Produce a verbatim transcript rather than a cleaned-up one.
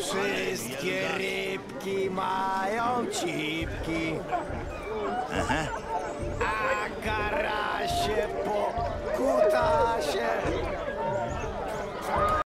Wszystkie rybki mają cipki. Aha. A karasie po